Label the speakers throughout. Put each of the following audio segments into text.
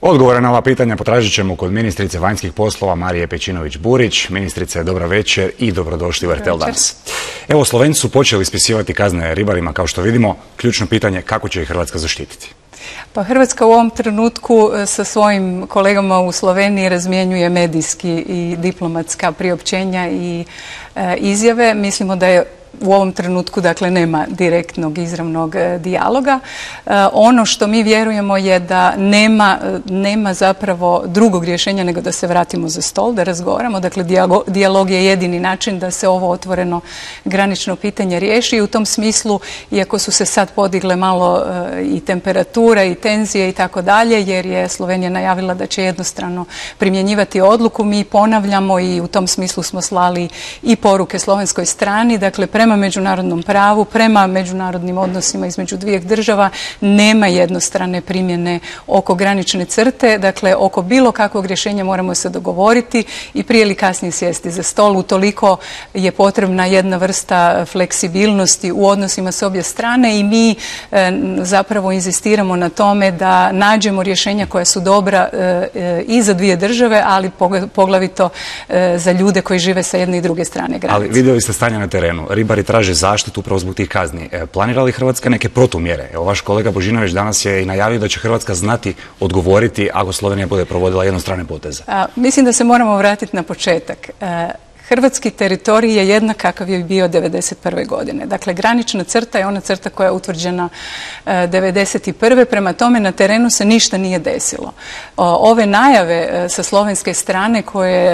Speaker 1: Odgovore na ova pitanja potražit ćemo kod ministrice vanjskih poslova Marije Pejčinović-Burić. Ministrice, dobro večer i dobrodošli u RTL Danas. Evo, Slovenci su počeli ispisivati kazne ribarima, kao što vidimo. Ključno pitanje, kako će ih Hrvatska zaštititi?
Speaker 2: Pa Hrvatska u ovom trenutku sa svojim kolegama u Sloveniji razmjenjuje medijski i diplomatska priopćenja i izjave. Mislimo da je u ovom trenutku, dakle, nema direktnog, izravnog dijaloga. Ono što mi vjerujemo je da nema zapravo drugog rješenja nego da se vratimo za stol, da razgovaramo. Dakle, dijalog je jedini način da se ovo otvoreno granično pitanje riješi. I u tom smislu, iako su se sad podigle malo i temperatura i tenzije i tako dalje, jer je Slovenija najavila da će jednostrano primjenjivati odluku, mi ponavljamo i u tom smislu smo slali i poruke slovenskoj strani. Dakle, prema međunarodnom pravu, prema međunarodnim odnosima između dvije država nema jednostrane primjene oko granične crte. Dakle, oko bilo kakvog rješenja moramo se dogovoriti i prije ili kasnije sjesti za stol. Utoliko je potrebna jedna vrsta fleksibilnosti u odnosima s obje strane i mi zapravo inzistiramo na tome da nađemo rješenja koja su dobra i za dvije države, ali poglavito za ljude koji žive sa jedne i druge strane granice.
Speaker 1: Ali vidjeli ste stanje na terenu. Ribari traže zaštitu upravo zbog tih kazni. Planira li Hrvatska neke protumjere? Evo, vaš kolega Božinović danas je i najavio da će Hrvatska znati odgovoriti ako Slovenija bude provodila jednostrane poteze.
Speaker 2: Mislim da se moramo vratiti na početak. Hrvatski teritorij je jednak kakav je bio 1991. godine. Dakle, granična crta je ona crta koja je utvrđena 1991. Prema tome, na terenu se ništa nije desilo. Ove najave sa slovenske strane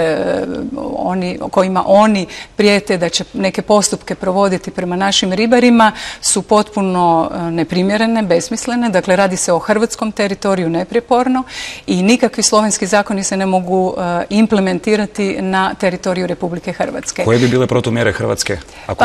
Speaker 2: kojima oni prijete da će neke postupke provoditi prema našim ribarima su potpuno neprimjerene, besmislene. Dakle, radi se o hrvatskom teritoriju neprijeporno i nikakvi slovenski zakoni se ne mogu implementirati na teritoriju Republike Hrvatske.
Speaker 1: Koje bi bile protumjere Hrvatske?
Speaker 2: Pa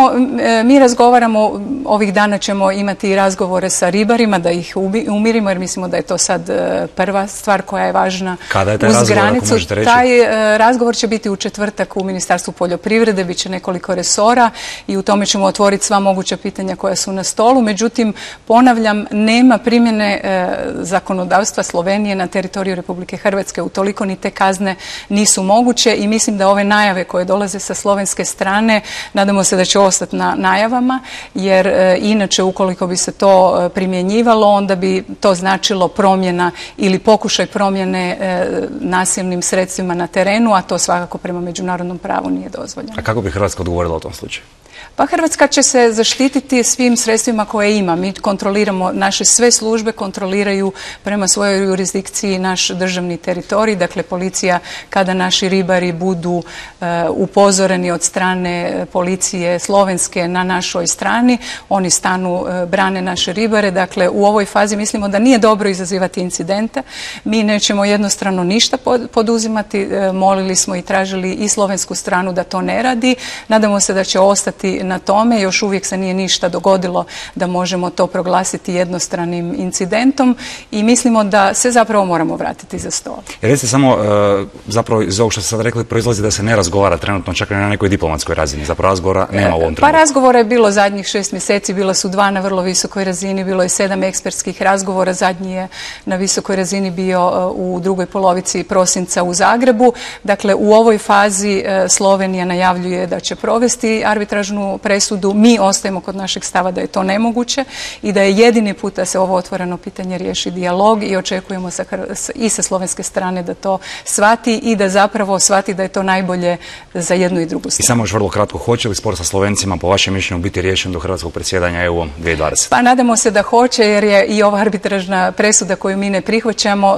Speaker 2: mi razgovaramo, ovih dana ćemo imati razgovore sa ribarima da ih umirimo, jer mislimo da je to sad prva stvar koja je važna uz granicu.
Speaker 1: Kada je taj razgovor, ako možete reći?
Speaker 2: Taj razgovor će biti u četvrtak u Ministarstvu poljoprivrede, bit će nekoliko resora i u tome ćemo otvoriti sva moguća pitanja koja su na stolu. Međutim, ponavljam, nema primjene zakonodavstva Slovenije na teritoriju Republike Hrvatske. Utoliko ni te kazne nisu moguće i mislim da ove najave koje dolaze sa slovenske strane, nadamo se da će ostati na najavama, jer inače ukoliko bi se to primjenjivalo, onda bi to značilo promjena ili pokušaj promjene nasilnim sredstvima na terenu, a to svakako prema međunarodnom pravu nije dozvoljeno.
Speaker 1: A kako bi Hrvatska odgovorila u tom slučaju?
Speaker 2: Pa Hrvatska će se zaštititi svim sredstvima koje ima. Mi kontroliramo, naše sve službe kontroliraju prema svojoj jurisdikciji naš državni teritorij. Dakle, policija, kada naši ribari budu upozoreni od strane policije slovenske na našoj strani, oni stanu, brane naše ribare. Dakle, u ovoj fazi mislimo da nije dobro izazivati incidente. Mi nećemo jednostrano ništa poduzimati. Molili smo i tražili i slovensku stranu da to ne radi. Nadamo se da će ostati na tome. Još uvijek se nije ništa dogodilo da možemo to proglasiti jednostranim incidentom i mislimo da se zapravo moramo vratiti za stol.
Speaker 1: Recite samo, zapravo iz ovog što ste sad rekli proizlazi da se ne razgovara trenutno čak i na nekoj diplomatskoj razini. Zapravo razgovora nema u ovom trenutku.
Speaker 2: Pa razgovora je bilo zadnjih 6 mjeseci, bila su 2 na vrlo visokoj razini, bilo je 7 ekspertskih razgovora, zadnji je na visokoj razini bio u drugoj polovici prosinca u Zagrebu. Dakle, u ovoj fazi Slovenija najavljuje da će provesti arbitražnu presudu. Mi ostajemo kod našeg stava da je to nemoguće i da je jedini put da se ovo otvoreno pitanje riješi dijalog i očekujemo i sa slovenske strane da to shvati i da zapravo shvati da je to najbolje za jednu i drugu stranu.
Speaker 1: I samo još vrlo kratko, hoće li spor sa Slovencima po vašem mišljenju biti riješen do hrvatskog predsjedanja EU-om 2020?
Speaker 2: Pa nadamo se da hoće, jer je i ova arbitražna presuda koju mi ne prihvaćamo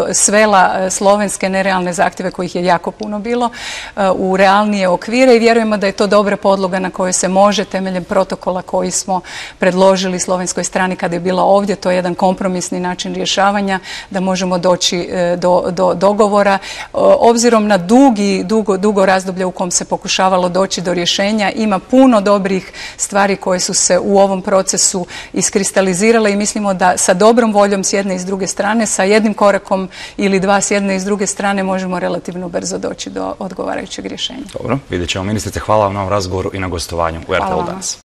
Speaker 2: svela slovenske nerealne zahtjeve, kojih je jako puno bilo, u realnije okvire i vjerujemo da je to dobra podloga na kojoj se može temeljem protokola koji smo predložili slovenskoj strani kada je bila ovdje, to je jedan kompromisni način rješavanja, da možemo doći do dogovora. Obzirom na dugo razdoblje u kom se pokušavalo doći do rješenja, ima puno dobrih stvari koje su se u ovom procesu iskristalizirale i mislimo da sa dobrom voljom s jedne i s druge strane, sa jednim korakom ili 2 s jedne i s druge strane možemo relativno brzo doći do odgovarajućeg rješenja.
Speaker 1: Dobro, vidjet ćemo. Ministrice, hvala vam na ovom razgovoru i na gostovanju u RTL Danas.